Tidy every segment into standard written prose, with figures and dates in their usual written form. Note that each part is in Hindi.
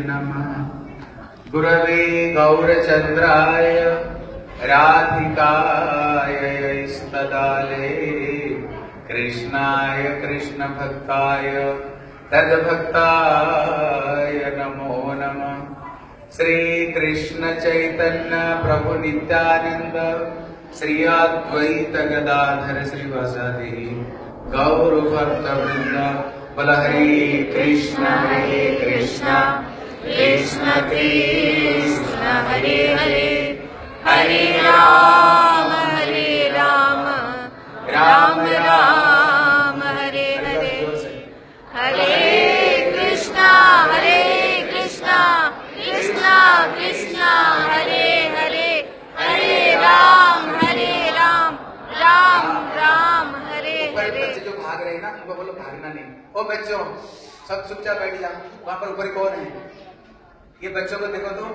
नमः। गुरवे गौरचन्द्राय राधिकायै स्तदाले कृष्णाय कृष्णभक्ताय तद्भक्ताय नमो नमः। श्री कृष्ण चैतन्य प्रभु नित्यानंद श्री अद्वैत गदाधर श्रीवासादि गौर भक्त वृंद। बोल हरे कृष्ण कृष्ण कृष्ण हरे हरे, हरे राम राम राम हरे हरे। हरे कृष्णा कृष्णा कृष्णा हरे हरे, हरे राम राम राम हरे हरे। बच्चे जो भाग रहे हैं ना, उनको बोलो भागना नहीं। ओ बच्चों, सब चुपचाप बैठ जाओ। वहां पर ऊपर कौन है? ये बच्चों को देखो तो।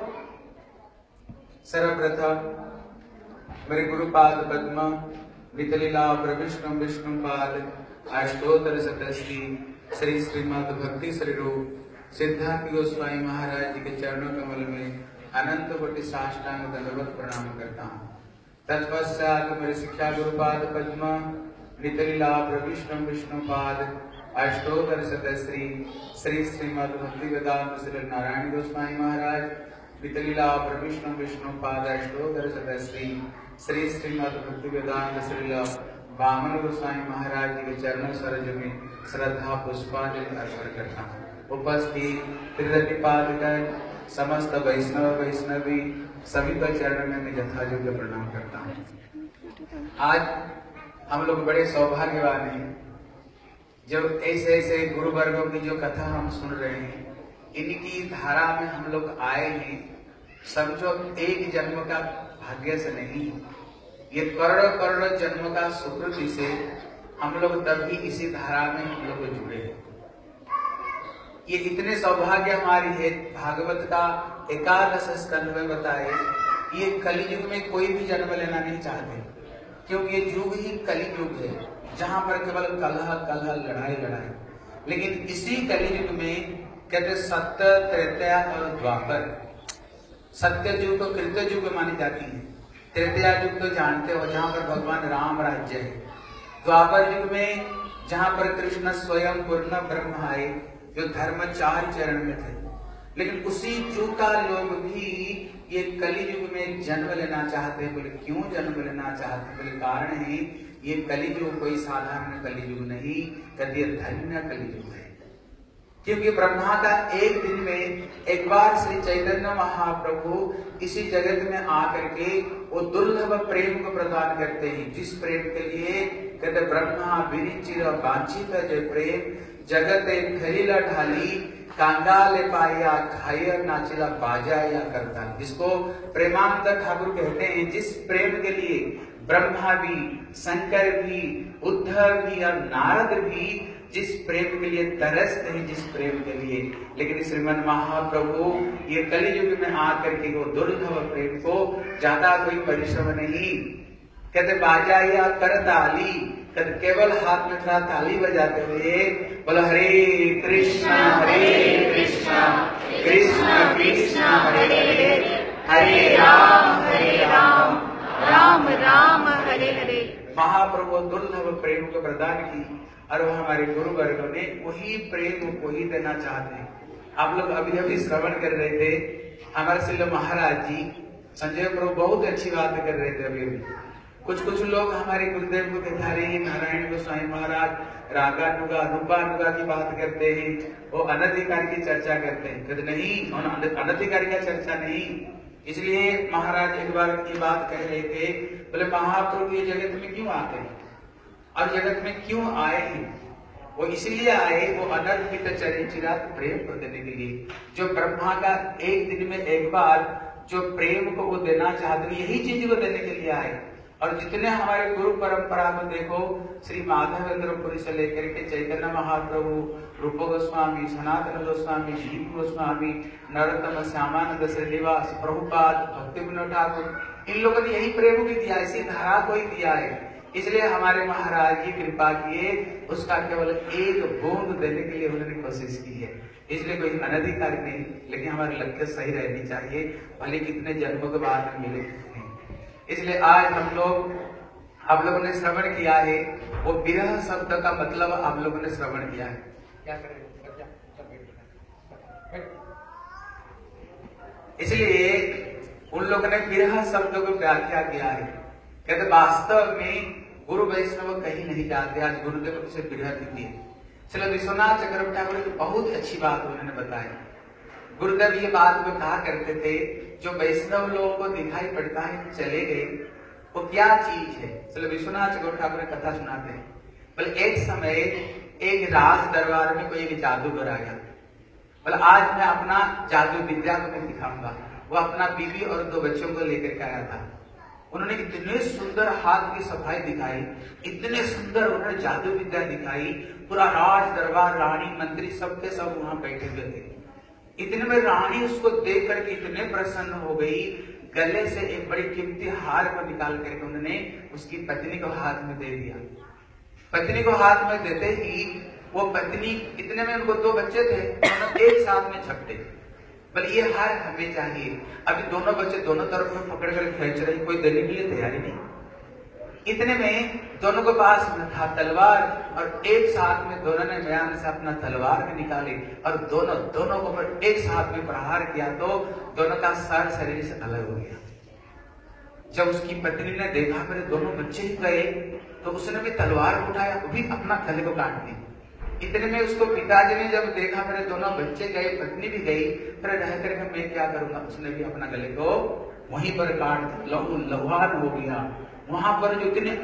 सर्वप्रथम मेरे गुरुपाद पद्म नितलीला प्रविष्णु विष्णुपाद अष्टोत्तर शतश्री श्री श्रीमद भक्ति श्री रूप सिद्धार्थ गोस्वामी महाराज जी के चरणों कमल में अनंत कोटि साष्टांग दंडवत प्रणाम करता हूँ। तत्पश्चात मेरे शिक्षा गुरुपाद पद्म नितलीला प्रविष्णु विष्णुपाद अष्टोत्तर शतश्री श्री श्रीमद भक्ति वेदांत श्री नारायण गोस्वामी महाराज नितलीला प्रविष्णु विष्णुपाद अष्टोत्तर शतश्री श्री श्रीमद भक्ति वेदांत श्री वामन गोस्वामी महाराज जी के चरण सरोज में श्रद्धा पुष्पांजलि अर्पण करता हूँ। उपस्थित त्रिदतिपादगण समस्त वैष्णव वैष्णवी सभी का चरण में मैं यथायोग्य प्रणाम करता हूँ। आज हम लोग बड़े सौभाग्यवान हैं जो ऐसे ऐसे गुरु वर्गों की जो कथा हम सुन रहे हैं, इनकी धारा में हम लोग आए हैं। समझो एक जन्म का भाग्य से नहीं, ये करोड़ों करोड़ों जन्म का सुकृति से हम लोग तब भी इसी धारा में हम लोग जुड़े हैं। ये इतने सौभाग्य हमारी है। भागवत का 11 स्कंध में बताए, ये कलियुग में कोई भी जन्म लेना नहीं चाहते, क्योंकि ये युग ही कलियुग है जहां पर केवल कलह कलह लड़ाई लड़ाई। लेकिन इसी कलियुग में कहते सत्य त्रेता और द्वापर। सत्य युग को कृत्य युग मानी जाती है। त्रेता युग तो जानते हो जहां पर भगवान राम राज्य है। द्वापर युग में जहां पर कृष्ण स्वयं पूर्ण ब्रह्म आए, जो धर्म 4 चरण में थे। लेकिन उसी युग का लोग भी ये कलियुग में जन्म लेना चाहते हैं। बोले क्यों जन्म लेना चाहते हैं? बोले कारण है ये कलियुग कोई साधारण कलियुग नहीं, कहते धन्य कलियुग है। क्योंकि ब्रह्मा का एक दिन में एक बार श्री चैतन्य महाप्रभु इसी जगत में आकर के वो दुर्लभ प्रेम को प्रदान करते हैं, जिस प्रेम के लिए कहते ब्रह्मा विनिचिर वांछित जो प्रेम जगत खरीला ढाली कांगाले पाया खाया नाचिला बाजाया करता, जिसको प्रेमानंद ठाकुर कहते हैं। जिस प्रेम के लिए ब्रह्मा भी, शंकर भी, उद्धव भी और नारद भी जिस प्रेम के लिए तरसते हैं, जिस प्रेम के लिए, लेकिन श्रीमन महाप्रभु ये कलियुग में आकर के वो दुर्लभ प्रेम को ज्यादा कोई परिश्रम नहीं, कहते बाजा या कर ताली, कहते केवल हाथ में थोड़ा ताली बजाते हुए बोलो हरे कृष्णा कृष्ण कृष्ण हरे हरे, हरे राम राम राम हरे हरे। महाप्रभु दुर्लभ प्रेम को प्रदान की और वो हमारे गुरु वर्गों ने वही प्रेम को ही देना चाहते हैं। आप लोग अभी अभी श्रवण कर रहे थे, हमारे श्री महाराज जी संजय प्रभु बहुत अच्छी बात कर रहे थे। अभी कुछ लोग हमारे गुरुदेव को दिखा रहे हैं, नारायण गोस्वामी महाराज रागा नुगा रूपा नुगा की बात करते हैं, वो अनधिकार की चर्चा करते हैं। कहते नहीं, अनधिकार की चर्चा नहीं। इसलिए महाराज एक बार की बात कह रहे थे, बोले महाप्रभु ये जगत में क्यों आते हैं और जगत में क्यों आए हैं? वो इसलिए आए, वो अनर्पित चिरात प्रेम को देने के लिए। जो ब्रह्मा का एक दिन में एक बार जो प्रेम को वो देना चाहते, यही चीज को देने के लिए आए। और जितने हमारे गुरु परंपरा में देखो, श्री माधवेंद्रपुरी से लेकर के चैतन्य महाप्रभु, रूप गोस्वामी, सनातन गोस्वामी, जीव गोस्वामी, नरोत्तम श्यामानंद श्रीनिवास, प्रभुपाद, भक्ति विनोद ठाकुर, इन लोगों ने यही प्रेम भी दिया, इसी धारा को ही दिया है। इसलिए हमारे महाराज जी कृपा किए, उसका केवल एक बूंद देने के लिए उन्होंने कोशिश की है। इसलिए कोई अनधिकारी नहीं, लेकिन हमारे लक्ष्य सही रहनी चाहिए, भले कितने जन्मों के बाद हम मिले। इसलिए आज आप लोगों ने श्रवण किया है, वो विरह शब्द का मतलब आप लोगों ने श्रवण किया है। क्या करें? इसलिए उन लोगों ने विरह शब्द को व्याख्या किया है, कहते वास्तव में गुरु वैष्णव कहीं नहीं जाते, आज गुरुदेव से विरह दिखती है। चलो विश्वनाथ चक्रवर्ती ठाकुर की बहुत अच्छी बात उन्होंने बताया। गुरुदेव ये बात वो कहा करते थे, जो वैष्णव लोगों को दिखाई पड़ता है चले गए, वो क्या चीज है। चलो विश्वनाथ चक्रवर्ती ठाकुर ने कथा सुनाते हैं, बोले एक समय एक राज दरबार में कोई एक जादूगर आया, बोले आज मैं अपना जादू विद्या को मैं दिखाऊंगा। वो अपना बीवी और 2 बच्चों को लेकर के आया था। उन्होंने इतने सुंदर हाथ की सफाई दिखाई, इतने सुंदर उन्होंने जादू विद्या दिखाई, पूरा राज दरबार रानी मंत्री सबके सब वहां बैठे हुए थे। इतने में रानी उसको देख करके इतने प्रसन्न हो गई, गले से एक बड़ी कीमती हार को निकाल करके उन्होंने उसकी पत्नी को हाथ में दे दिया। पत्नी को हाथ में देते ही वो पत्नी, इतने में उनको 2 बच्चे थे, दोनों एक साथ में झपटे, बोले ये हार हमें चाहिए। अभी दोनों बच्चे दोनों तरफ में पकड़ कर खींच रहे, कोई देने के लिए तैयारी नहीं। इतने में दोनों के पास था तलवार, और एक साथ में दोनों ने म्यान से अपना तलवार भी निकाली और दोनों को एक साथ में प्रहार किया, तो दोनों का सर शरीर से अलग हो गया। जब उसकी पत्नी ने देखा मेरे दोनों बच्चे ही गए, तो उसने भी तलवार उठाया, वो भी अपना गले को काट दी। इतने में उसको पिताजी ने जब देखा मेरे दोनों बच्चे गए, पत्नी भी गई, फिर रह करके मैं क्या करूंगा, उसने भी अपना गले को वहीं पर काट लहूलुहान हो गया। वहां पर जो इतने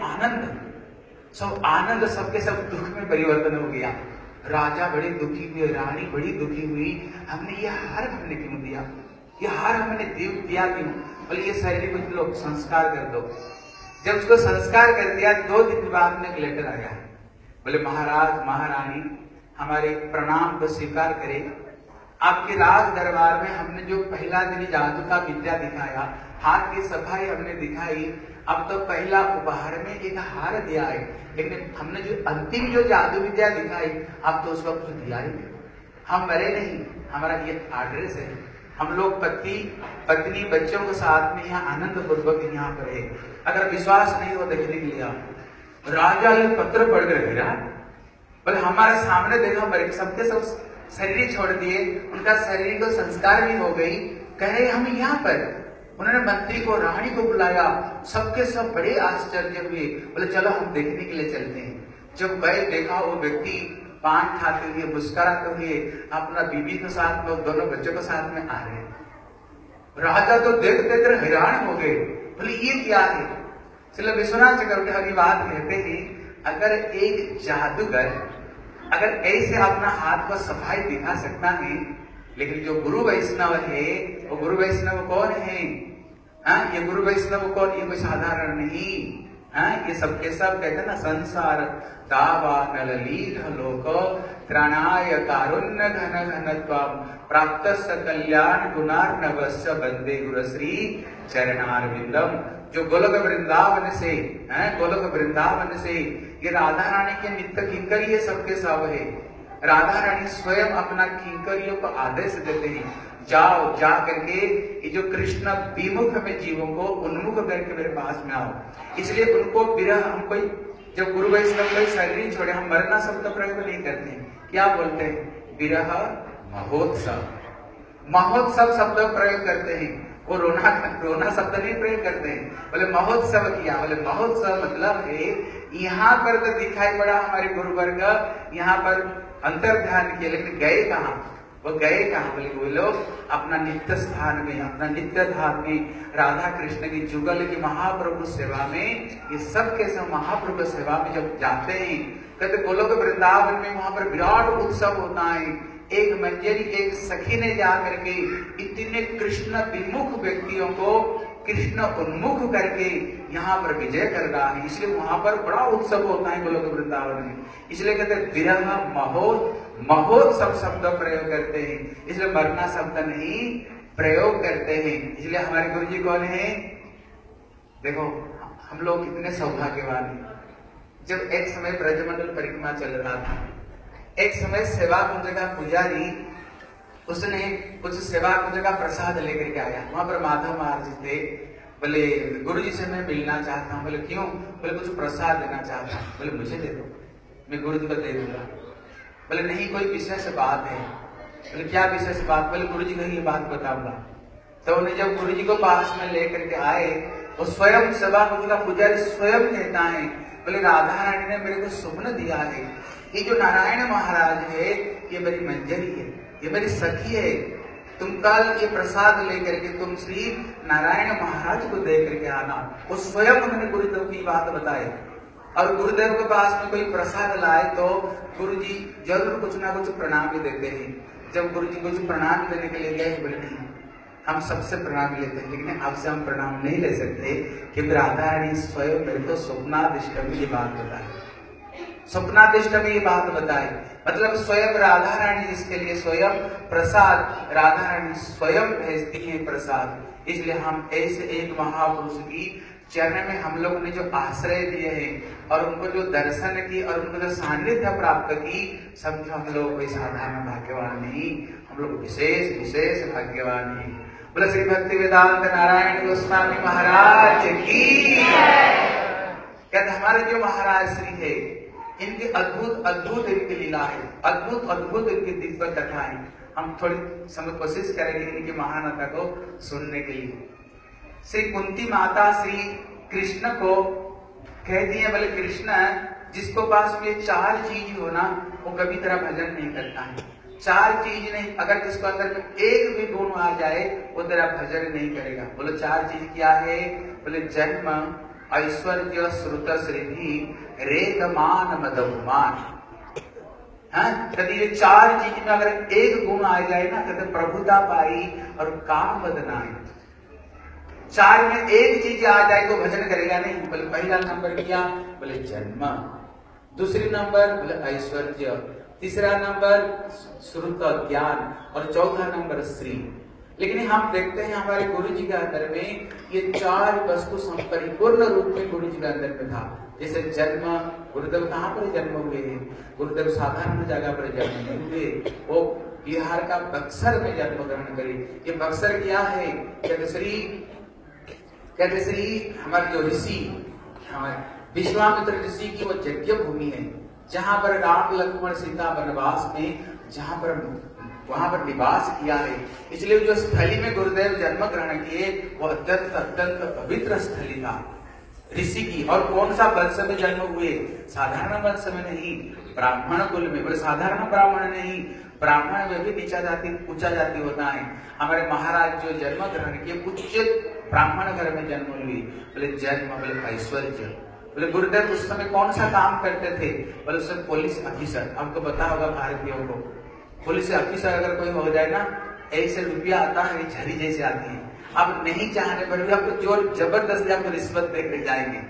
आनंद सबके सब दुख में परिवर्तन हो गया। राजा बड़े दुखी हुए, रानी बड़ी दुखी हुई, हमने ये हार हमने क्यों दिया, ये हार हमने दिया क्यों। बोले ये शरीर को लोग संस्कार कर दो। जब उसको संस्कार कर दिया, 2 दिन बाद में एक लेटर आया, बोले महाराज महारानी हमारे प्रणाम को स्वीकार करें, आपके राज दरबार में हमने जो पहला दिन जादू का विद्या दिखाया, हाथ की सफाई हमने दिखाई, अब तो पहला उपहार में एक हार दिया है, लेकिन हमने जो अंतिम जो जादू विद्या दिखाई, अब तो उस वक्त तो दिया ही नहीं। हम मरे नहीं, हमारा ये एड्रेस है, हम लोग पत्नी बच्चों के साथ में यहाँ आनंद पूर्वक यहाँ पर है। अगर विश्वास नहीं हो देखने के लिए, राजा ये पत्र पढ़ कर गिरा, बोले हमारे सामने देखा मरे, सबके सब शरीर छोड़ दिए, उनका शरीर को संस्कार भी हो गई, कह रहे हम यहाँ पर। उन्होंने मंत्री को रानी को बुलाया, सबके सब बड़े आश्चर्य हुए, बोले चलो हम देखने के लिए चलते हैं। जब गए देखा वो व्यक्ति पान खाते हुए मुस्कुराते हुए अपना बीवी के साथ में, दोनों बच्चों के साथ में आ रहे। राजा तो देख देख हैरान हो गए, बोले ये क्या है। चलो विश्वनाथ चक्रवर्ती की बात कहते हैं, अगर एक जादूगर अगर ऐसे अपना हाथ को सफाई दिखा सकता है, लेकिन जो गुरु वैष्णव है, वो गुरु वैष्णव कौन है? ये गुरु वैष्णव कौन, ये कोई साधारण नहीं। ये सबके सब कहते हैं ना, संसार दावा नललील लोक त्राणाय कारुण्य घन घनत्वम प्राप्त कल्याण गुणार्णवस्य बंदे गुरुश्री चरणारविंदम। जो गोलोक वृंदावन से गोलोक वृंदावन से ये राधा रानी के नित्य किंकर ये सबके सब है। राधा रानी स्वयं अपना किंकरियों को आदेश देते हैं, जाओ जा करके ये जो कृष्ण विमुख में जीवों को उन्मुख करके मेरे पास में आओ। इसलिए उनको विरह, हम कोई जब गुरु वैष्णव कोई शरीर छोड़े, हम मरना शब्द प्रयोग नहीं करते हैं, क्या बोलते हैं? विरह महोत्सव, महोत्सव शब्द प्रयोग करते हैं। वो रोना शब्द नहीं प्रयोग करते हैं, बोले महोत्सव किया। बोले महोत्सव मतलब है यहाँ पर तो दिखाई पड़ा हमारे गुरु वर्ग, यहाँ पर अंतर ध्यान किया, लेकिन गए कहाँ? वो गए कहाँ? बोले वो लोग अपना नित्य स्थान में, अपना नित्य धाम में राधा कृष्ण की जुगल की महाप्रभु सेवा में, ये सब के सब महाप्रभु सेवा में जब जाते हैं, कहते गोलोक वृंदावन में वहां पर विराट उत्सव होता है। एक मंजरी एक सखी ने जाकर के इतने कृष्ण विमुख व्यक्तियों को कृष्ण उन्मुख करके यहाँ पर विजय कर रहा है, इसलिए वहां पर बड़ा उत्सव होता है गोलोक वृंदावन में। इसलिए कहते हैं विरह महोत्सव शब्द प्रयोग करते हैं, इसलिए मरना शब्द नहीं प्रयोग करते हैं। इसलिए हमारे गुरु जी कौन है? देखो हम लोग कितने सौभाग्यवान हैं। जब एक समय ब्रजमंडल परिक्रमा चल रहा था, एक समय सेवा कुंज का पुजारी उसने कुछ सेवा की जगह प्रसाद लेकर के आया। वहां पर माधव महाराज जी थे। बोले गुरु जी से मैं मिलना चाहता हूँ। बोले क्यों? बोले कुछ प्रसाद देना चाहता हूँ। बोले मुझे दे दो, मैं गुरु जी को दे दूंगा। बोले नहीं, कोई विशेष बात है। बोले क्या विशेष बात? बोले गुरु जी को ये बात बताऊंगा। तो उन्हें जब गुरु जी को पास में लेकर के आए, वो स्वयं सभा का पुजारी स्वयं कहता है, बोले राधा रानी ने मेरे को स्वप्न दिया है, ये जो नारायण महाराज है ये मेरी मंजरी है, ये मेरी सखी है। तुम कल ये प्रसाद लेकर के तुम श्री नारायण महाराज को दे करके आना। वो स्वयं उन्होंने गुरुदेव की बात बताई। और गुरुदेव के पास में कोई प्रसाद लाए तो गुरुजी जरूर कुछ ना कुछ प्रणाम भी देते हैं। जब गुरुजी कुछ प्रणाम देने के लिए गए, बोले नहीं, हम सबसे प्रणाम लेते हैं लेकिन आपसे हम प्रणाम नहीं ले सकते, क्योंकि राधा रानी स्वयं मेरे को स्वप्नादिष्ट में ये बात बताए। स्वप्नादिष्ट में ये बात बताए मतलब स्वयं राधा रानी जिसके लिए स्वयं प्रसाद, राधा रानी स्वयं भेजती है प्रसाद। इसलिए हम ऐसे एक महापुरुष की चरण में हम लोग ने जो आश्रय दिए हैं और उनको जो दर्शन की और उनको जो सानिध्य प्राप्त की, समझो हम लोग कोई साधारण भाग्यवान नहीं, हम लोग विशेष विशेष भाग्यवान हैं। बोले श्री भक्ति वेदांत नारायण गोस्वामी महाराज की। कहते हमारे जो महाराज श्री है, इनकी अद्भुत अद्भुत इनकी लीला है, अद्भुत अद्भुत इनकी दिव्य कथा है। हम थोड़ी समय कोशिश करेंगे इनकी महानता को सुनने के लिए। श्री कुंती माता श्री कृष्ण को कहती है, बोले कृष्ण जिसको पास में 4 चीज हो ना, वो कभी तेरा भजन नहीं करता है। 4 चीज नहीं, अगर जिसको अंदर में एक भी गुण आ जाए वो तेरा भजन नहीं करेगा। बोलो 4 चीज क्या है? बोले जन्म, ऐश्वर्य, श्रुत श्रीधि, रेत मान मदमान। कभी ये 4 चीज में अगर एक गुण आ जाए ना, कहते प्रभुता पाई और काम बदनाई। 4 में एक चीज आ जाए तो भजन करेगा नहीं। बोले पहला नंबर किया, बोले जन्म, दूसरी नंबर बोले ऐश्वर्य, तीसरा नंबर श्रुत ज्ञान और चौथा नंबर श्री। लेकिन हम देखते हैं हमारे गुरु जी के अंदर में ये 4 वस्तु संपरिपूर्ण रूप में गुरु जी के अंदर में था। जैसे जन्म, गुरुदेव कहाँ पर जन्म हुए हैं? गुरुदेव साधारण जगह पर जन्म नहीं हुए, वो बिहार का बक्सर में जन्म ग्रहण करे। ये बक्सर क्या है? कहते श्री हमारे जो ऋषि, हमारे विश्वामित्र ऋषि की वो यज्ञ भूमि है, जहां पर राम लक्ष्मण सीता वनवास में जहां पर वहां पर निवास किया है। इसलिए जो स्थली में गुरुदेव जन्म ग्रहण किए वो अत्यंत अत्यंत पवित्र स्थली था ऋषि की। और कौन सा वंश में जन्म हुए? साधारण वंश में नहीं, ब्राह्मण कुल में। बोले साधारण ब्राह्मण नहीं, ब्राह्मण में भी नीचा जाति ऊंचा जाति होता है। हमारे महाराज जो जन्म ग्रहण किए उच्च ब्राह्मण घर में जन्म हुई। बोले जन्म, बोले ऐश्वर्य। बोले गुरुदेव उस समय कौन सा काम करते थे? बोले उस समय पुलिस ऑफिसर। आपको पता होगा भारतीयों को, पुलिस ऑफिसर अगर कोई हो जाए ना, ऐसे रुपया आता है झरी जैसे आती है। आप नहीं चाहने पर भी आपको जोर जबरदस्ती आपको रिश्वत देकर जाएंगे।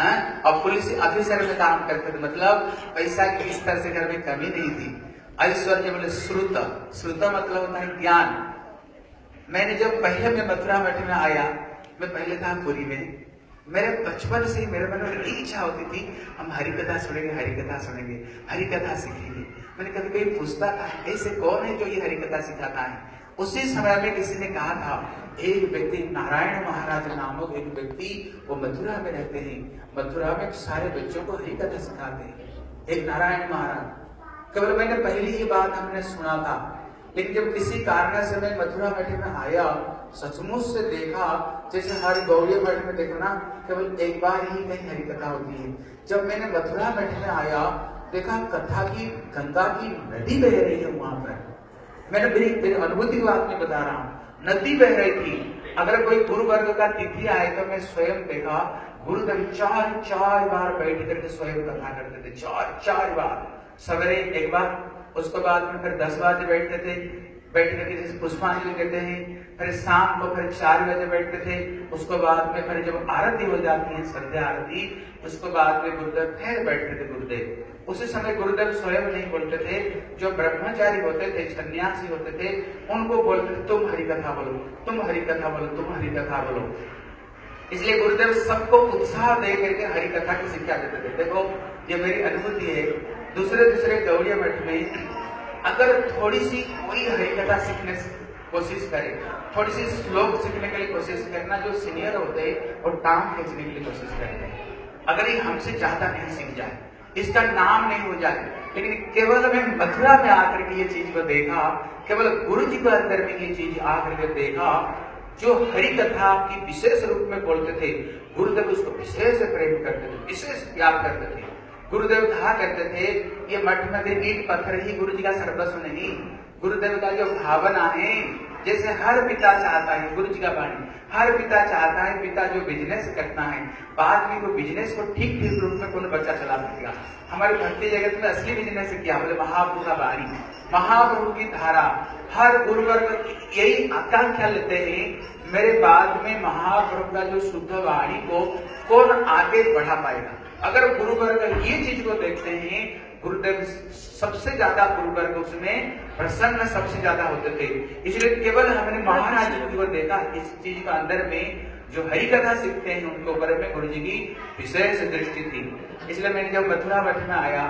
और पुलिस ऑफिसर में काम करते थे, मतलब पैसा की इस तरह से घर में कमी नहीं थी। ऐश्वर्य बोले श्रुत, श्रुत मतलब होता है ज्ञान। मैंने जब पहले मैं मथुरा मठ में आया, मैं पहले था पुरी में, मेरे बचपन से मेरे मन में बड़ी इच्छा होती थी हम हरिकथा सुनेंगे, हरिकथा सुनेंगे, हरिकथा सीखेंगे। मैंने कभी कभी पूछता था ऐसे कौन है जो ये हरिकथा सिखाता है। उसी समय में किसी ने कहा था, एक व्यक्ति नारायण महाराज नामक एक व्यक्ति वो मथुरा में रहते हैं, मथुरा में सारे बच्चों को हरिकथा सिखाते हैं, एक नारायण महाराज। केवल मैंने पहली ही बात हमने सुना था, लेकिन जब किसी कारण से मैं मथुरा मठ में आया, सचमुच से देखा जैसे हर गौरी मठ में देखो ना, केवल एक बार ही कहीं हरिकथा होती है। जब मैंने मथुरा मठ में आया, देखा कथा की गंगा की नदी बह रही है वहां पर। मैंने मेरी अनुभूति की बात में बता रहा हूँ, नदी बह रही थी। अगर कोई गुरु वर्ग का तिथि आए तो मैं स्वयं देखा गुरुदेव 4 बार बैठ करके स्वयं कथा करते थे, 4 बार। सवेरे एक बार, उसके बाद में फिर 10 बजे बैठते थे, बैठ करके जैसे पुष्पांजलि देते हैं, फिर शाम को फिर 4 बजे बैठते थे। उसके बाद में फिर जब आरती हो जाती है, संध्या आरती, उसके बाद में गुरुदेव फिर बैठते थे। गुरुदेव उसी समय गुरुदेव स्वयं नहीं बोलते थे, जो ब्रह्मचारी होते थे, सन्यासी होते थे, उनको बोलते थे तुम हरिकथा बोलो, तुम हरिकथा बोलो, तुम हरिकथा बोलो। इसलिए गुरुदेव सबको उत्साह दे करके हरिकथा की शिक्षा देते थे। देखो ये मेरी अनुभूति है। दूसरे गौड़िया मठ में अगर थोड़ी सी कोई हरि कथा सीखने की कोशिश करे, थोड़ी सी श्लोक सीखने के लिए कोशिश करना, जो सीनियर होते हैं और टांग खींचने के लिए कोशिश करते हैं, अगर ये हमसे ज्यादा नहीं सीख जाए, इसका नाम नहीं हो जाए। लेकिन केवल मैं मथुरा में आकर के ये चीज को देखा, केवल गुरु जी के अंदर में ये चीज आकर के देखा, जो हरि कथा की विशेष रूप में बोलते थे, गुरुदेव उसको विशेष प्रेम करते थे, विशेष प्यार करते थे। गुरुदेव कहा करते थे, ये मठ में ईंट पत्थर ही गुरु जी का सर्वस्व नहीं। गुरुदेव का जो भावना है, जैसे हर पिता चाहता है, गुरु जी का वाणी, हर पिता चाहता है, पिता जो बिजनेस करता है, बाद में वो बिजनेस को ठीक ठीक रूप में कौन बच्चा चला सकेगा। हमारे भक्ति जगत में असली बिजनेस क्या बोले, महाप्रभु का वाणी, महाप्रभु की धारा। हर गुरुवर्ग यही आकांक्षा लेते हैं, मेरे बाद में महाप्रभु का जो शुद्ध वाणी को कौन आगे बढ़ा पाएगा। अगर गुरुवर्ग ये चीज को देखते हैं, गुरुदेव सबसे ज्यादा गुरुवर्ग उसमें प्रसन्न सबसे ज्यादा होते थे। इसलिए केवल हमने महाराज जी को देखा, इस चीज का अंदर में जो हरि कथा सीखते हैं उनके ऊपर में गुरु जी की विशेष दृष्टि थी। इसलिए मैंने जब मथुरा मठ में आया,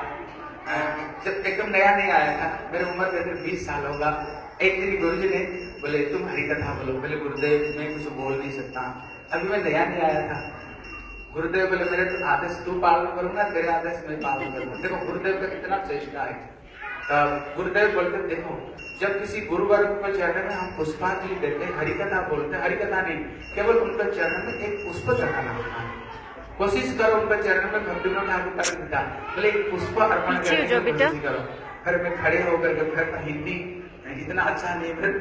जब एकदम नया नहीं आया था, मेरी उम्र कहते 20 साल होगा, एक दिन गुरु जी ने बोले तुम हरि कथा बोलो। बोले गुरुदेव मैं कुछ बोल नहीं सकता, अभी मैं नया नहीं आया था। गुरुदेव बोले मेरे तो आदेश तू पालन करूंगा, तेरे आदेश मैं पालन करूंगा। देखो गुरुदेव का कितना चेष्टा है। गुरुदेव बोलते देखो, जब किसी गुरुवर्ग के चरण में हम पुष्पांजलि देते हैं, हरि कथा बोलते हैं, हरि कथा नहीं, केवल उनका चरण में एक पुष्प चढ़ाना होता है। कोशिश करो उनका चरण में भक्ति में ठाकुर का पिता बोले एक पुष्प अर्पण करो। फिर में खड़े होकर के फिर हिंदी इतना अच्छा नहीं, फिर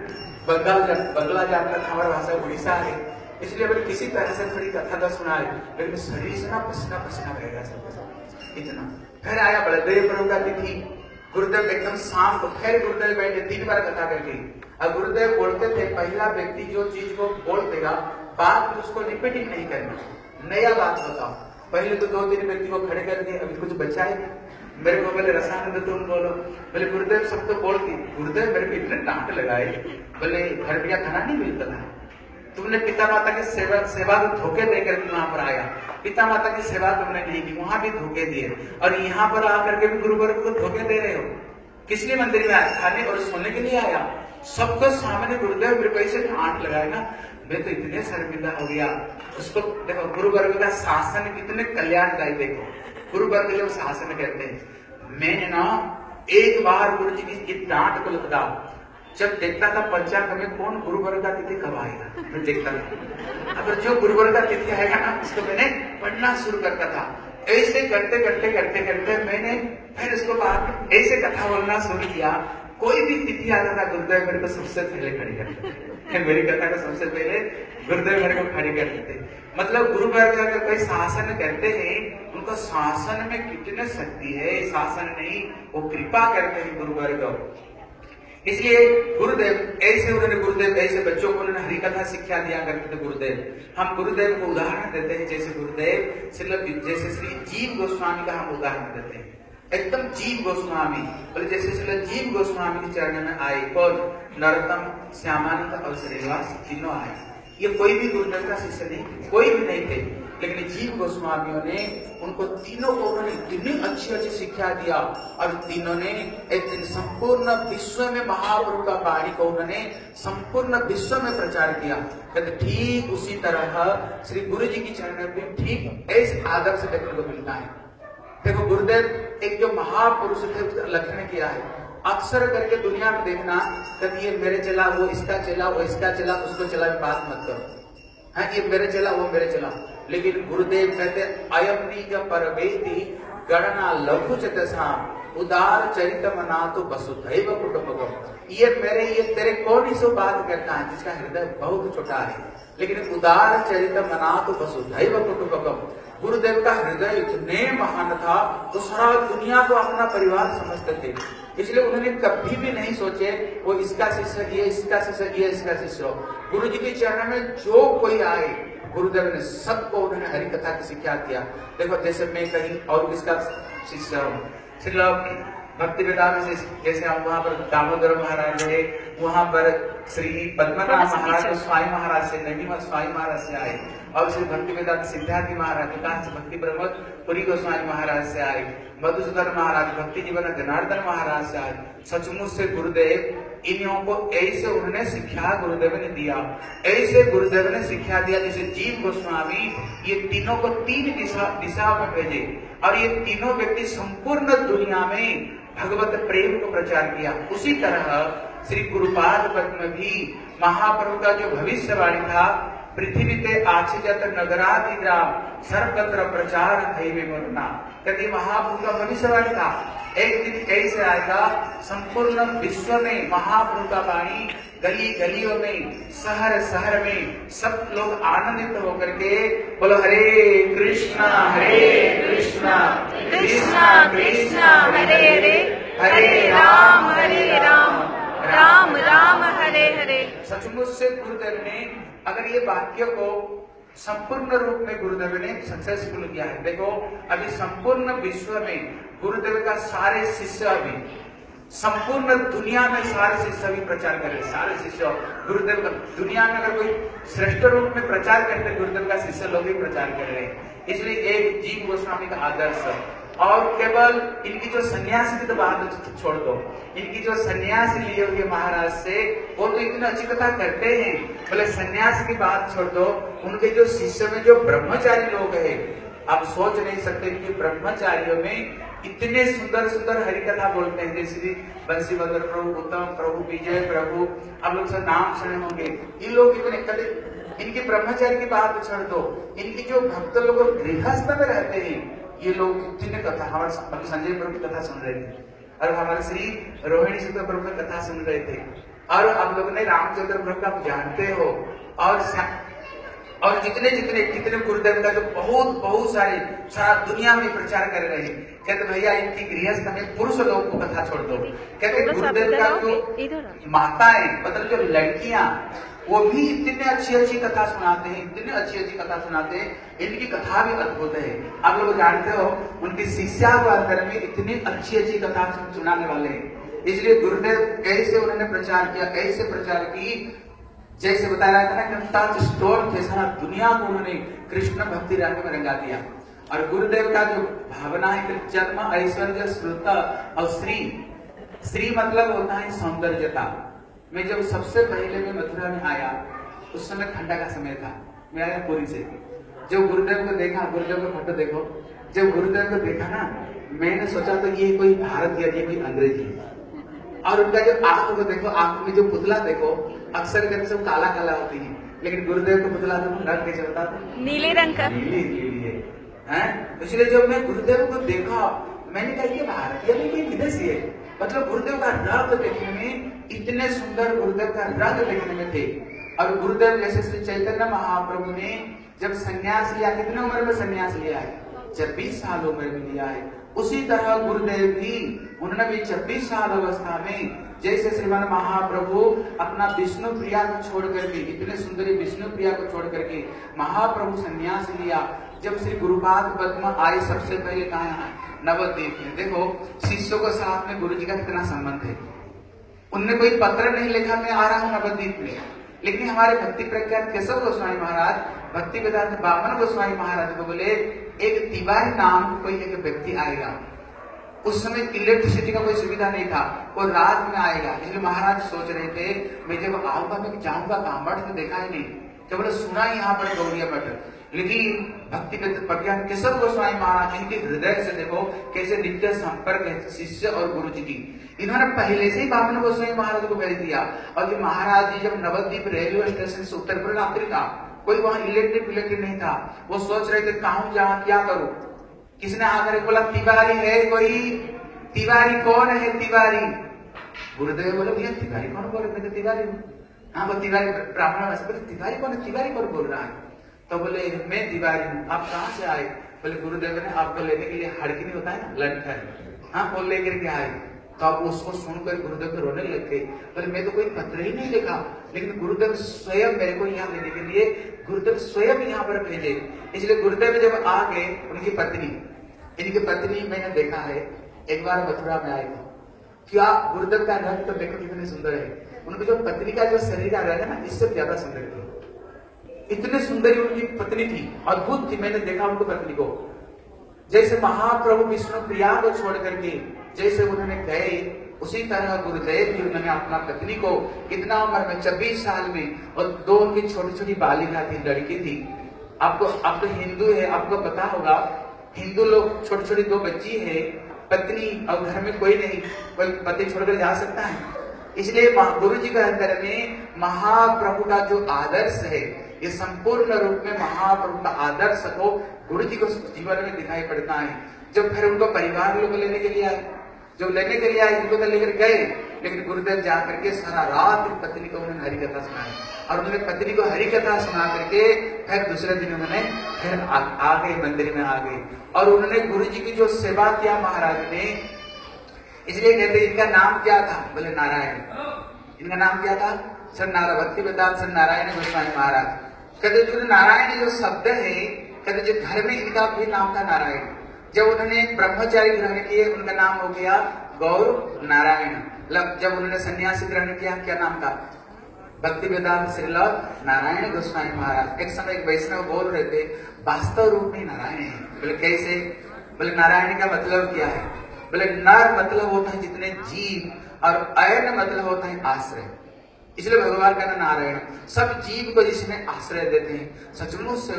बंगला जानता था, हमारी भाषा उड़ीसा है, इसलिए मैंने किसी तरह से थोड़ी कथा का सुना है, लेकिन शरीर से ना पसीना पसीना रहेगा सब इतना। फिर आया बलदेव प्रभु का तिथि, गुरुदेव एकदम शाम को फिर गुरुदेव बैठे 3 बार कथा करके। अब गुरुदेव बोलते थे पहला व्यक्ति जो चीज को बोल देगा, बात में उसको रिपीटिंग नहीं करनी, नया बात बताओ। पहले तो 2-3 व्यक्ति को खड़े करके अभी कुछ बचा है, मेरे को बोले रसानंद तुम बोलो। बोले गुरुदेव सब तो बोलती। गुरुदेव मेरे को इतने डांट लगाए, बोले घर पे खाना नहीं मिलता था, तुमने पिता माता की सेवा को धोखे देकर वहां पर आया, पिता माता की सेवा तुमने नहीं की, वहां भी धोखे दिए, और यहाँ पर आकर के भी गुरुवर्ग को धोखे दे रहे हो। किस लिए मंदिर में आया, खाने और सोने के लिए आया? सबके सामने गुरुदेव मेरे को ऐसे डांट लगाए ना, मैं तो इतने शर्मिंदा हो गया। उसको देखो गुरुवर्ग का शासन कितने कल्याणकारी, देखो गुरुवर्ग जो शासन कहते हैं। मैंने ना एक बार गुरु जी की डांट को लगा, जब देखता था पंचांग में कौन गुरुवर्ग का तिथि कब आएगा, मैं देखता था। अगर जो गुरुवर्ग का तिथि आएगा ना, उसको मैंने पढ़ना शुरू करता था। ऐसे करते करते करते करते मैंने फिर उसको बाद ऐसे कथा बोलना शुरू किया। कोई भी तिथि आता था, गुरुदेव मेरे को सबसे पहले खड़ी करते थे, मेरी कथा को सबसे पहले गुरुदेव मेरे को खड़ी करते थे। मतलब गुरुवर्ग अगर कोई शासन करते हैं, उनका शासन में कितने शक्ति है, शासन नहीं, वो कृपा करते हैं गुरुवर्ग। इसलिए गुरुदेव ऐसे बच्चों को उन्होंने हरि कथा शिक्षा दिया करते थे। गुरुदेव, हम गुरुदेव को उदाहरण देते हैं, जैसे गुरुदेव जैसे श्री जीव गोस्वामी का हम उदाहरण देते हैं, एकदम जीव गोस्वामी। बोले जैसे श्री जीव गोस्वामी के चरण में आए कौन, नरोत्तम, श्यामानंद और श्रीनिवास तीनों आए। ये कोई भी गुरुदेव का शिष्य नहीं, कोई भी नहीं थे, लेकिन जीव गोस्वामियों ने उनको तीनों को उन्होंने इतनी अच्छी अच्छी शिक्षा दिया, और तीनों ने एक दिन संपूर्ण विश्व में महाप्रभु का वाणी को उन्होंने संपूर्ण विश्व में प्रचार किया। कहते ठीक उसी तरह श्री गुरु जी की चरण में ठीक ऐसे आदर्श देखने को मिलता है। देखो गुरुदेव एक जो महापुरुष थे लक्षण किया है, अक्सर करके दुनिया में देखना, कभी ये मेरे चला, वो इसका चला, वो इसका चला, उसको चला, बात मत करो, हाँ ये मेरे चला, वो मेरे चला। लेकिन गुरुदेव कहते अयम नीज परवेति गणना लघु चतसा उदार चरित मना तो वसुधैव कुटुंबकम। ये मेरे ये तेरे कौन ही सो बात करता है जिसका हृदय बहुत छोटा है, लेकिन उदार चरित मना तो वसुधैव कुटुंबकम। गुरुदेव का हृदय इतने महान था, तो सारा दुनिया को अपना परिवार समझते थे। इसलिए उन्होंने कभी भी नहीं सोचे वो इसका शिष्य, ये इसका शिष्य, ये इसका शिष्य। गुरु जी के चरण में जो कोई आए, गुरुदेव ने सबको उन्होंने हरि कथा की शिक्षा किया। देखो जैसे मैं कहीं और किसका शिष्य हूँ, भक्ति वेदांत से जैसे हम वहाँ पर दामोदर महाराज रहे, वहाँ पर श्री पद्मनाभ महाराज स्वामी महाराज से, नवीन स्वामी महाराज से आए, और श्री भक्ति वेदांत सिद्धार्थी महाराज कहाँ से, भक्ति ब्रह्मोत्तर पुरी गोस्वामी महाराज से आए, मधुसूदन महाराज भक्ति जीवन जनार्दन महाराज से आए। सचमुच से गुरुदेव इन्हों को ऐसे उन्होंने शिक्षा गुरुदेव ने दिया, ऐसे गुरुदेव ने शिक्षा दिया जैसे जीव गोस्वामी ये तीनों को तीन दिशा में भेजे, और ये तीनों व्यक्ति संपूर्ण दुनिया में भगवत प्रेम को प्रचार किया। उसी तरह श्री गुरुपाद पद्म भी महाप्रभु का जो भविष्यवाणी था, पृथ्वी ते आचजत नगराधिग्राम सर्वत्र प्रचार हैवे मुन्ना, कहते महाप्रभु का भविष्यवाणी था। एक दिन कैसे आएगा, संपूर्ण विश्व में महाप्रभु का वाणी गली गलियों में, शहर शहर में सब लोग आनंदित होकर के बोलो हरे कृष्णा कृष्णा कृष्णा हरे हरे, हरे राम राम राम हरे हरे। सचमुच से गुरुदेव ने अगर ये वाक्य को संपूर्ण रूप में गुरुदेव ने सक्सेसफुल किया है। देखो अभी संपूर्ण विश्व में गुरुदेव का सारे शिष्य अभी संपूर्ण दुनिया में सारे शिष्य भी प्रचार कर रहे, सारे शिष्य गुरुदेव का दुनिया में अगर कोई श्रेष्ठ रूप में प्रचार करते गुरुदेव का शिष्य लोग भी प्रचार कर रहे हैं। इसलिए एक जीव गोस्वामी का आदर्श, और केवल इनकी जो सन्यासी की तो बात छोड़ दो, इनकी जो सन्यासी लिए हुए महाराज से वो तो इतनी अच्छी कथा करते हैं, बोले सन्यासी की बात छोड़ दो, उनके जो शिष्य में जो ब्रह्मचारी लोग हैं, आप सोच नहीं सकते कि ब्रह्मचारियों में इतने सुंदर सुंदर हरि कथा बोलते हैं, जैसे बंसीवदर प्रभु, उत्तम प्रभु, विजय प्रभु, आप लोग सब नाम सुने होंगे। इन लोग इतने कदे इनके ब्रह्मचारी की बात छोड़ दो, इनकी जो भक्त लोग गृहस्थ में रहते हैं, ये लोग इतने कथा, हमारे संजय प्रभु की कथा सुन रहे थे, और हमारे श्री रोहिणी सुंदर प्रभु की कथा सुन रहे थे, और आप लोग ने रामचंद्र प्रभु का आप जानते हो, और जितने गुरुदेव का जो बहुत सारा दुनिया में प्रचार कर रहे हैं। कहते भैया इनकी गृहस्थ में पुरुष लोग को कथा छोड़ दो, कहते गुरुदेव का जो माताएं मतलब जो लड़कियां वो भी इतने अच्छी कथा सुनाते हैं, इतनी अच्छी कथा सुनाते हैं, इनकी कथा भी अद्भुत है। आप लोग जानते हो उनकी शिष्या अंदर में इतनी अच्छी कथा सुनाने वाले हैं। इसलिए गुरुदेव कैसे उन्होंने प्रचार किया, कैसे प्रचार की, जैसे बताया था ना टच स्टोन थे, सारा दुनिया को उन्होंने कृष्ण भक्ति रंग में रंगा दिया। और गुरुदेव का जो भावना है कि जन्म ऐश्वर्य श्रुता और श्री मतलब होता है सौंदर्यता। मैं जब सबसे पहले मैं मथुरा में आया उस समय ठंडा का समय था, मैं आया पुरी से, जब गुरुदेव को देखा, गुरुदेव का फोटो देखो, जब गुरुदेव को देखा ना मैंने सोचा तो ये कोई भारतीय, ये कोई अंग्रेजी है। और उनका जो आंख को देखो, आंख में जो पुतला देखो, अक्सर करके सब काला काला होती है, लेकिन गुरुदेव को पुतला देखो रंग कैसे होता है, नीले रंग का, नीली है। इसलिए जब मैं गुरुदेव को देखा मैंने कहा ये भारतीय नहीं कोई विदेशी है, मतलब गुरुदेव का रंग देखने में इतने सुंदर गुरुदेव का रंग देखने में थे। और गुरुदेव जैसे श्री चैतन्य महाप्रभु ने जब संन्यास लिया, कितने उम्र में संन्यास लिया है, 26 साल उम्र में लिया है, उसी तरह गुरुदेव भी उन्होंने भी 26 साल अवस्था में जैसे श्रीमान महाप्रभु अपना विष्णु प्रिया को छोड़ करके, इतने सुंदरी विष्णु प्रिया को छोड़ करके महाप्रभु संन्यास लिया। जब श्री गुरुपाद पद्म आए सबसे पहले कहा है नवद्वीप में। देखो शिष्यों को साथ में गुरु जी का कितना संबंध है, उनने कोई पत्र नहीं लिखा मैं आ रहा हूँ नवद्वीप में, लेकिन हमारे भक्ति प्रख्यात केशव गोस्वामी महाराज, भक्ति वेदांत बामन गोस्वामी महाराज को बोले एक तिवारी नाम कोई एक व्यक्ति आएगा। उस समय इलेक्ट्रिसिटी का कोई सुविधा नहीं था, वो रात में आएगा, इसलिए महाराज सोच रहे थे मैं जब आऊंगा मैं जाऊंगा कहाँ, मठ तो देखा ही नहीं, केवल सुना यहाँ पर गौरिया मठ। लेकिन भक्ति प्रज्ञान केशव गोस्वामी महाराज इनके हृदय से देखो कैसे नित्य संपर्क है शिष्य और गुरु जी की। इन्होंने पहले से ही बामन गोस्वामी महाराज को भेज दिया, और जब महाराज जी जब नवद्वीप रेलवे स्टेशन से उत्तर पर रात्रि था, कोई वहां इलेक्ट्रिक नहीं था, वो सोच रहे थे कहाँ जहाँ क्या करूं। किसने आकर बोला तिवारी है कोई, तिवारी कौन है तिवारी? गुरुदेव बोले भैया तिवारी कौन बोले, मैं तो तिवारी हूँ। हाँ वो तिवारी ब्राह्मण बोले तिवारी कौन है, तिवारी कौन बोल रहा है? तो बोले मैं तिवारी हूँ, आप कहाँ से आए? बोले गुरुदेव ने आपको लेने के लिए हड़की नहीं होता है ना लंठन, हाँ वो लेकर के आए। तो आप उसको सुनकर गुरुदेव को रोने लग गए, बोले मैं तो कोई पत्र ही नहीं लिखा, लेकिन गुरुदेव स्वयं मेरे को यहाँ लेने के लिए गुरुदेव स्वयं यहाँ पर भेजे। इसलिए गुरुदेव जब आ गए, उनकी पत्नी, इनकी पत्नी मैंने देखा है, एक बार मथुरा में आए थे, क्या गुरुदेव का रंग तो देखो कितने सुंदर है। उनकी जो पत्नी का जो शरीर का रंग है ना, इससे ज्यादा सुंदर थी। इतने सुंदर उनकी पत्नी थी, अद्भुत थी। मैंने देखा उनको पत्नी को, जैसे महाप्रभु विष्णु प्रिया को छोड़ करके जैसे उन्होंने गए, उसी तरह गुरुदेव भी उन्होंने अपना पत्नी को कितना उम्र में 26 साल में, और 2 उनकी छोटी छोटी बालिका थी, लड़की थी। आपको, आप तो हिंदू है, आपको पता होगा हिंदू लोग छोटी छोटी 2 बच्ची है, पत्नी और घर में कोई नहीं, कोई पति छोड़कर जा सकता है। इसलिए गुरु जी के अंदर में महाप्रभु का जो आदर्श है, ये संपूर्ण रूप में महाप्रभु का आदर्श को गुरु जी को जीवन में दिखाई पड़ता है। जब फिर उनको परिवार लोग लेने के लिए आए, जो लेने के लिए आए इनको तो लेकर गए, लेकिन गुरुदेव जा करके सारा रात पत्नी को उन्होंने हरि कथा सुनाई, और उन्होंने पत्नी को हरि कथा सुना करके फिर दूसरे दिन उन्होंने फिर आ गए, मंदिर में आ गए, और उन्होंने गुरु जी की जो सेवा किया महाराज ने। इसलिए कहते इनका नाम क्या था, बोले नारायण। इनका नाम क्या था? सर नारायण, भक्ति वेदांत सर नारायण गोस्वामी महाराज। कहते जो नारायण जो शब्द है, कहते जो धर्म में इनका भी नाम था नारायण। जब उन्होंने ब्रह्मचारी ग्रहण किए, उनका नाम हो गया गौर नारायण। जब उन्होंने सन्यासी ग्रहण किया, क्या नाम था? भक्ति वेदांत श्रील नारायण गोस्वामी महाराज। एक समय एक वैष्णव बोल रहे थे, वास्तव रूप में नारायण है। बोले कैसे? बोले नारायण का मतलब क्या है? बोले नर मतलब होता है जितने जीव, और अयन मतलब होता है आश्रय। इसलिए भगवान का नारायण सब जीव को जिसमें आश्रय देते हैं। सचमुच से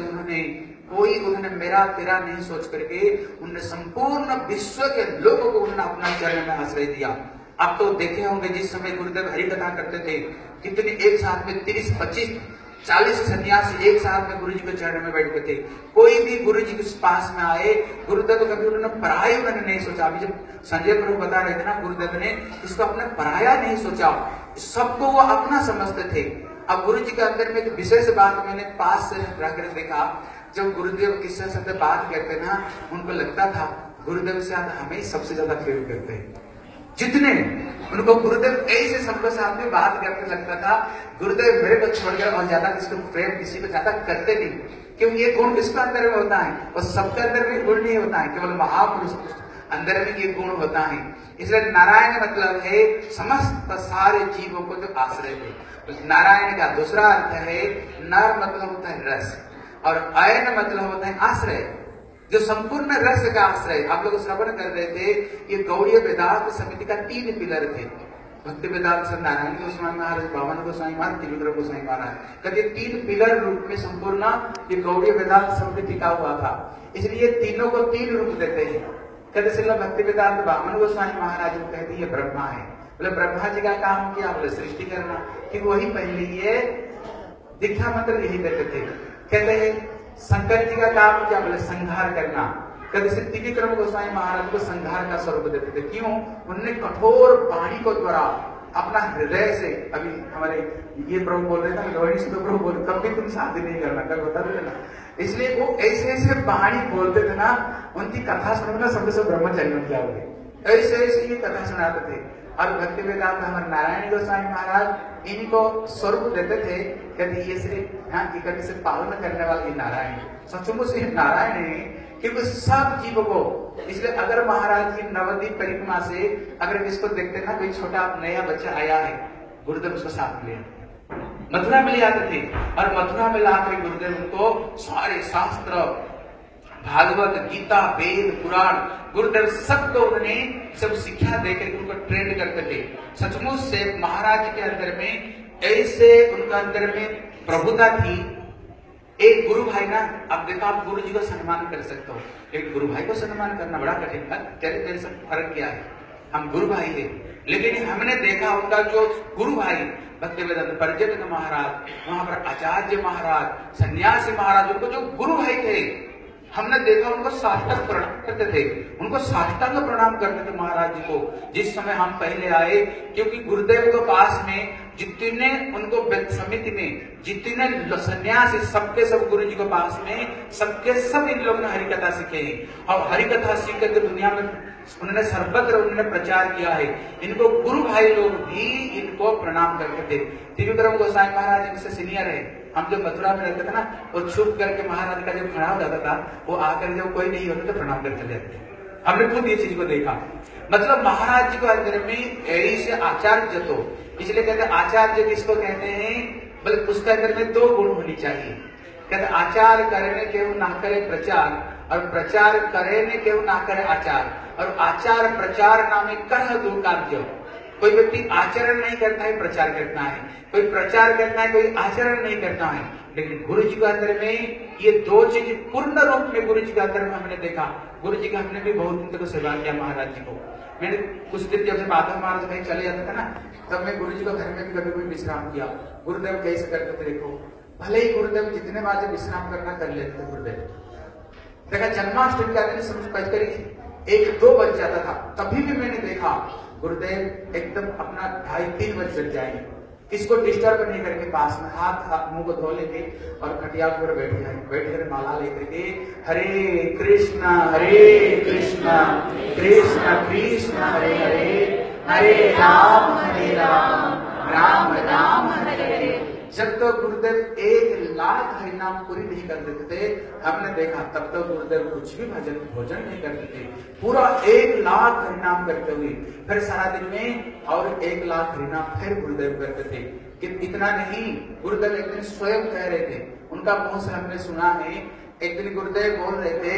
उन्होंने मेरा तेरा नहीं सोच करके उन्होंने संपूर्ण विश्व के लोगों को उन्होंने अपना चरण में आश्रय दिया। आप तो देखे होंगे जिस समय गुरुदेव हरि कथा करते थे, कितने एक साथ में 30, 25, 40 सन्यासी एक साथ में गुरु जी के चरण में बैठते थे। कोई भी गुरु जी के पास में आए, गुरुदेव को कभी उन्होंने पराया उन्होंने नहीं सोचा। अभी जब संजय प्रभु बता रहे थे ना, गुरुदेव ने इसको अपने पराया नहीं सोचा, सबको वो अपना समझते थे। अब गुरु जी के अंदर में एक विशेष बात मैंने पास से रहकर देखा, जब गुरुदेव किससे सबसे बात करते ना, उनको लगता था गुरुदेव से हमें सबसे ज्यादा प्रेम करते हैं। जितने उनको गुरुदेव ऐसे सबके साथ में बात करते लगता था, गुरुदेव मेरे को छोड़कर और ज्यादा किसको प्रेम किसी को ज्यादा करते नहीं, क्योंकि ये गुण किसके अंदर में होता है? और सबके अंदर में गुण नहीं होता है, केवल महापुरुष अंदर में ये गुण होता है। इसलिए नारायण मतलब है समस्त सारे जीवों को जो आश्रय है। नारायण का दूसरा अर्थ है, नर मतलब होता है रस, और अयन मतलब होता है आश्रय, जो संपूर्ण रस का आश्रय। आप लोग श्रवण कर रहे थे, ये गौड़ीय वेदांत समिति का 3 पिलर थे। भक्ति वेदांत सर नारायण गोस्वामी महाराज, बावन गोस्वामी महाराज, त्रिविक्रम गोस्वामी महाराज, कहते 3 पिलर रूप में संपूर्ण ये गौड़ीय वेदांत समिति टिका हुआ था। इसलिए तीनों को 3 रूप देते हैं। कहते श्रील भक्ति वेदांत बावन गोस्वामी महाराज को कहते ये ब्रह्मा है। बोले ब्रह्मा जी का काम क्या? बोले सृष्टि करना, कि वही पहले ये दीक्षा मंत्र यही देते थे। कहते हैं शंकर जी का काम क्या? बोले संहार करना। कहते श्री त्रिविक्रम गोस्वामी महाराज को संहार का स्वरूप देते थे। क्यों? उन्होंने कठोर वाणी को द्वारा अपना हृदय से, अभी हमारे ये प्रभु बोल रहे थे, रोहिणी से प्रभु बोल, कभी तुम शादी नहीं करना, कल होता था ना। इसलिए वो ऐसे ऐसे वाणी बोलते थे ना, उनकी कथा सुनना सबसे सब ब्रह्मचर्य बन जाओगे, ऐसे ऐसे ये कथा सुनाते थे। और भक्ति वेदांत हमारे नारायण गोस्वामी महाराज इनको स्वरूप देते थे, कहते ये श्री कहते से पालन करने वाले नारायण, सचमुच से नारायण है, क्योंकि सब जीव को। इसलिए अगर महाराज की नवद्वीप परिक्रमा से अगर इसको देखते ना, कोई छोटा नया बच्चा आया है, गुरुदेव उसको साथ ले मथुरा में ले आते थे, और मथुरा में लाकर गुरुदेव उनको सारे शास्त्र, भागवत, गीता, वेद, पुराण, गुरुदेव सबको उन्होंने सब शिक्षा देकर उनको ट्रेन करते थे। सचमुच से महाराज के अंदर में ऐसे उनके अंदर में प्रभुता थी। एक गुरु भाई ना, अब देखो आप गुरु जी को सम्मान कर सकते हो, एक गुरु भाई को सम्मान करना बड़ा कठिन है। तेरे से फर्क क्या है? हम गुरु भाई है, लेकिन हमने देखा उनका जो गुरु भाई भक्ति वेदांत परिजन महाराज, वहां पर आचार्य महाराज, सन्यासी महाराज, उनको जो गुरु भाई थे, हमने देखा उनको साष्टांग प्रणाम करते थे, उनको साष्टांग प्रणाम करते थे महाराज जी को जिस समय हम पहले आए। क्योंकि गुरुदेव के पास में जितने उनको समिति में जितने सन्यासी, सबके सब गुरु जी के पास में सबके सब इन लोगों ने हरिकथा सीखे हैं, और हरिकथा सीख करके दुनिया में उन्होंने सर्वत्र उन्होंने प्रचार किया है। इनको गुरु भाई लोग भी इनको प्रणाम करते थे। त्रिविक्रम गोस्वामी महाराज इनसे सीनियर है। हम जब मथुरा में रहते थे ना, वो छुप करके महाराज का जब खड़ा हो जाता था, वो आकर जब कोई नहीं होता तो प्रणाम करते चले जाते। हमने खुद ये चीज को देखा। मतलब महाराज जी को अंदर में एड़ी से आचार्य तो, इसलिए कहते हैं आचार्य किसको कहते हैं, बोले उसके अंदर में 2 गुण होनी चाहिए। कहते आचार करने केहू ना करे प्रचार, और प्रचार करने केहू ना करे आचार, और आचार प्रचार नामे कर दो कार्य। कोई व्यक्ति आचरण नहीं करता है, प्रचार करता है, कोई प्रचार करता है, कोई आचरण नहीं करता है। लेकिन गुरु जी के अंदर में ये 2 चीज पूर्ण रूप में गुरु जी के अंदर में हमने देखा। गुरु जी का हमने भी बहुत दिन तक सेवा किया महाराज जी को। मैंने कुछ दिन जब से माधव महाराज कहीं चले जाते थे ना, तब मैं गुरु जी को घर में भी कभी कोई विश्राम किया। गुरुदेव कैसे करते थे देखो, भले ही गुरुदेव जितने बार विश्राम करना कर लेते थे गुरुदेव। देखा जन्माष्टमी का दिन समझ करीब 1-2 बज जाता था, तभी भी मैंने देखा गुरुदेव एकदम अपना 2:30-3 बज जग जाएंगे, किसको डिस्टर्ब नहीं करके पास में हाथ मुंह को धो लेंगे और खटिया पर बैठ कर माला लेकर के हरे कृष्णा कृष्ण कृष्ण हरे हरे, हरे राम राम राम हरे हरे। जब तक गुरुदेव 1,00,000 हरिनाम पूरी नहीं कर देते थे, हमने देखा तब तक गुरुदेव कुछ भी भोजन नहीं करते थे। पूरा 1,00,000 हरिनाम करते हुए फिर सारा दिन में और 1,00,000 हरिनाम फिर गुरुदेव करते थे। कि इतना नहीं, गुरुदेव एक दिन स्वयं कह रहे थे, उनका मुंह से हमने सुना है। एक दिन गुरुदेव बोल रहे थे,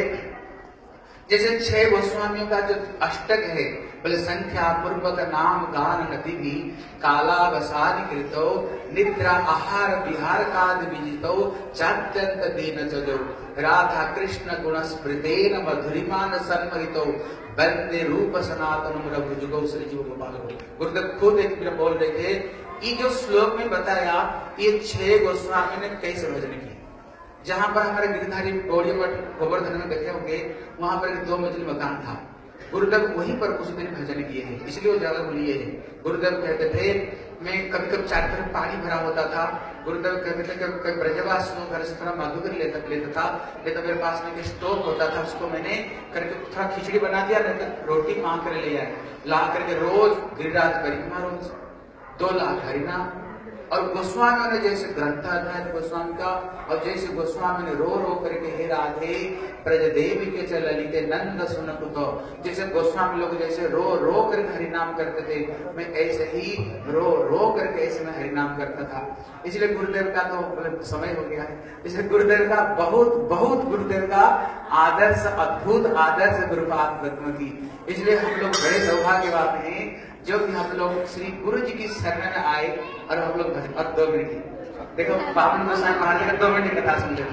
जैसे 6 गोस्वामियों का जो अष्टक है, बोले संख्या पूर्वक नाम गान नदी भी काला वसादि कृतो निद्रा आहार विहार काद विजितो चात्यंत दीन चलो राधा कृष्ण गुण स्मृतेन मधुरिमान सन्महितो वंदे रूप सनातन रघुजुगो श्री जीव गोपाल। गुरुदेव खुद एक दिन बोल रहे थे, ये जो श्लोक में बताया ये 6 गोस्वामी ने कैसे भजन किया। जहां पर हमारे गिरधारी गौड़ी मठ गोवर्धन में देखे होंगे, वहां पर 2 मंजिल मकान था। गुरुदेव वहीं पर कुछ दिन भजन किए हैं, इसलिए वो जगह लिए है। गुरुदेव कहते थे, मैं कभी कभी 4 तरफ पानी भरा होता था। गुरुदेव कहते थे कि ब्रजवासियों घर से थोड़ा मधुकर लेता था, नहीं तो मेरे पास में स्टोव होता था, उसको मैंने करके थोड़ा खिचड़ी बना दिया, नहीं तो रोटी मांग कर ले आए, ला करके रोज गिरिराज परिक्रमा, रोज 2 लाख हरिनाम। और गोस्वामियों ने जैसे ग्रंथाध्याय गोस्वामी का, और जैसे गोस्वामी ने रो करके हे राधे ब्रज देवी के चल ललिते नंद सुन पुतो, जैसे गोस्वामी लोग जैसे रो करके हरिनाम करते थे, मैं ऐसे ही रो करके ऐसे में हरिनाम करता था। इसलिए गुरुदेव का तो समय हो गया है, इसलिए गुरुदेव का बहुत गुरुदेव का आदर्श, अद्भुत आदर्श गुरुपाद पद्म की। इसलिए हम लोग बड़े सौभाग्यवान हैं जो कि हम लोग श्री गुरु जी की शरण में आए और हम लोग और 2 मिनट देखो बावन गोसाई महाराज का 2 मिनट की कथा सुन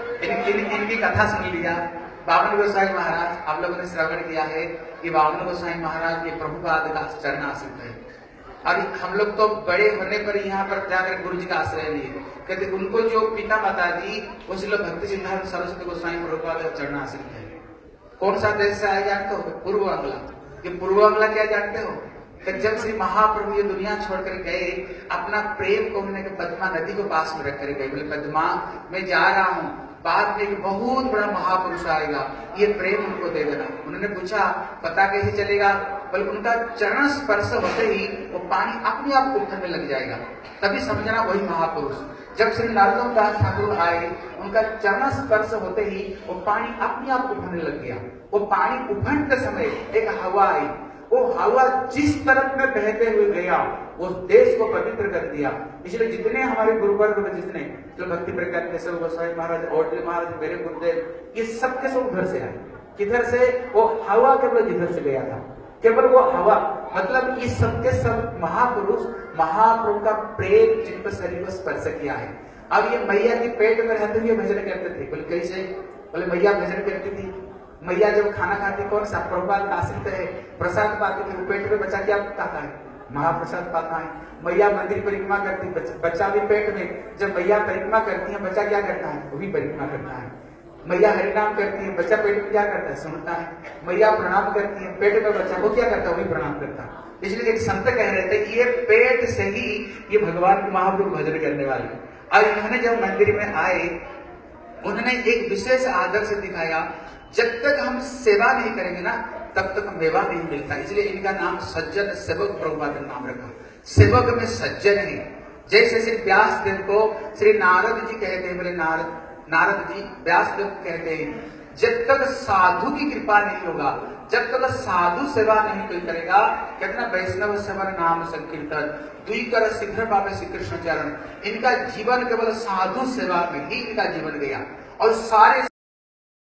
लेता, इनकी कथा सुन लिया। बावन गोसाई महाराज आप लोगों ने श्रवण किया है कि बावन गोसाई महाराज ये प्रभुपाद का चरण आश्रित है, और हम लोग तो बड़े होने पर यहाँ पर जाकर गुरु जी का आश्रय लिए। कहते उनको जो पिता माता जी वो श्रील भक्ति सिद्धार्थ सरस्वती गोसाई प्रभुपाद का चरण आश्रित है। कौन सा देश से आया जानते हो? पूर्व बांग्ला। ये पूर्व बांग्ला क्या जानते हो? जब श्री महाप्रभु ये दुनिया छोड़कर गए, अपना प्रेम को उन्होंने पद्मा नदी को पास में रख कर गए। बोले पद्मा मैं जा रहा हूँ, बाद में एक बहुत बड़ा महापुरुष आएगा, ये प्रेम उनको दे देना। उन्होंने पूछा पता कैसे चलेगा? बोले उनका चरण स्पर्श होते ही वो पानी अपने आप उठने लग जाएगा, तभी समझना वही महापुरुष। जब श्री नरोत्तम दास ठाकुर आए, उनका चरण स्पर्श होते ही वो पानी अपने आप उठने लग गया। वो पानी उफनते समय एक हवा आई, वो हवा जिस तरफ में बहते हुए गया वो देश को पवित्र कर दिया। इसलिए जितने हमारे गुरुवर्ग जितने जो भक्ति प्रकार केशव गोसाई महाराज, औडले महाराज, मेरे गुरुदेव, ये सब के सब उधर से आए। किधर से? वो हवा केवल जिधर से गया था, केवल वो हवा। मतलब ये सबके सब महापुरुष महाप्रभु का प्रेम जिनको शरीर को स्पर्श किया है। अब ये मैया के पेट में रहते हुए भजन करते थे। बोले कैसे? बोले मैया भजन करती थी, मैया जब खाना खाती कौन सा प्रभुपाद आश्रित है, प्रसाद पाती थी, पेट में बच्चा क्या खाता है? महाप्रसाद पाता है। मैया मंदिर परिक्रमा करती, बच्चा भी पेट में। जब मैया परिक्रमा करती है, बच्चा क्या करता है? वो भी परिक्रमा करता है। मैया हरिनाम करती है, बच्चा पेट में क्या करता है? सुनता है। मैया प्रणाम करती है, पेट में बच्चा वो क्या करता है? वही प्रणाम करता है। इसलिए एक संत कह रहे थे ये पेट से ही ये भगवान महाप्रभु भजन करने वाले। और इन्होंने जब मंदिर में आए, उन्होंने एक विशेष आदर्श दिखाया, जब तक हम सेवा नहीं करेंगे ना तब तक मेवा नहीं मिलता। इसलिए इनका नाम सज्जन सेवक प्रभुपाद ने नाम रखा। सेवक में सज्जन है। जैसे श्री व्यास देव को श्री नारद जी कहते हैं। बोले नारद जी व्यास देव कहते हैं, जब तक साधु की कृपा नहीं होगा, जब तक साधु सेवा नहीं कोई करेगा, कहते ना वैष्णव सेवन नाम संकीर्तन दुई कर शीघ्र पावे श्री कृष्ण चरण। इनका जीवन केवल साधु सेवा में ही इनका जीवन गया और सारे